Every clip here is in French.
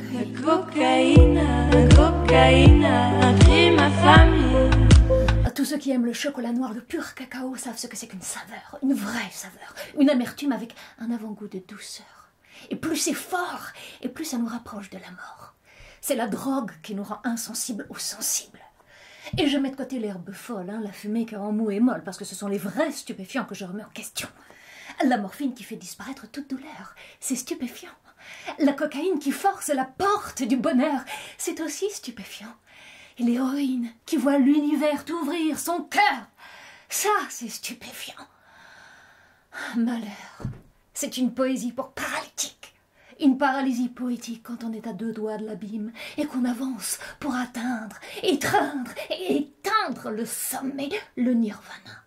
Cocaïne, cocaïne, un crime infâme. Tous ceux qui aiment le chocolat noir, le pur cacao, savent ce que c'est qu'une saveur, une vraie saveur, une amertume avec un avant-goût de douceur. Et plus c'est fort, et plus ça nous rapproche de la mort. C'est la drogue qui nous rend insensibles aux sensibles. Et je mets de côté l'herbe folle, la fumée qui rend mou et molle, parce que ce sont les vrais stupéfiants que je remets en question. La morphine qui fait disparaître toute douleur, c'est stupéfiant. La cocaïne qui force la porte du bonheur, c'est aussi stupéfiant. Et l'héroïne qui voit l'univers t'ouvrir son cœur, ça c'est stupéfiant. Malheur, c'est une poésie pour paralytique. Une paralysie poétique quand on est à 2 doigts de l'abîme et qu'on avance pour atteindre, étreindre et éteindre le sommet, le nirvana.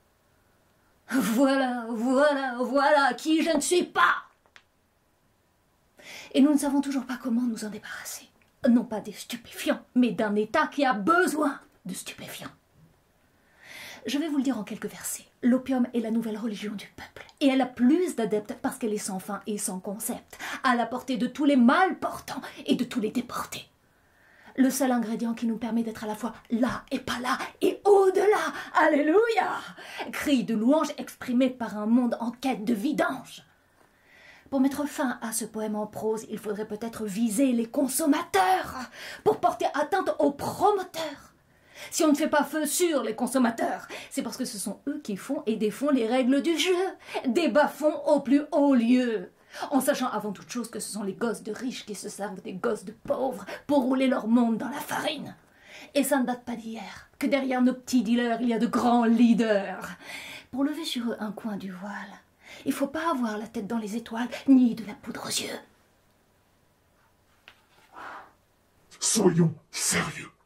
Voilà qui je ne suis pas. Et nous ne savons toujours pas comment nous en débarrasser. Non pas des stupéfiants, mais d'un État qui a besoin de stupéfiants. Je vais vous le dire en quelques versets. L'opium est la nouvelle religion du peuple. Et elle a plus d'adeptes parce qu'elle est sans fin et sans concept, à la portée de tous les mal portants et de tous les déportés. Le seul ingrédient qui nous permet d'être à la fois là et pas là et au-delà. Alléluia! Cri de louange exprimé par un monde en quête de vidange. Pour mettre fin à ce poème en prose, il faudrait peut-être viser les consommateurs pour porter atteinte aux promoteurs. Si on ne fait pas feu sur les consommateurs, c'est parce que ce sont eux qui font et défont les règles du jeu, des bas-fonds au plus haut lieu, en sachant avant toute chose que ce sont les gosses de riches qui se servent des gosses de pauvres pour rouler leur monde dans la farine. Et ça ne date pas d'hier, que derrière nos petits dealers, il y a de grands leaders. Pour lever sur eux un coin du voile, il ne faut pas avoir la tête dans les étoiles, ni de la poudre aux yeux. Soyons sérieux.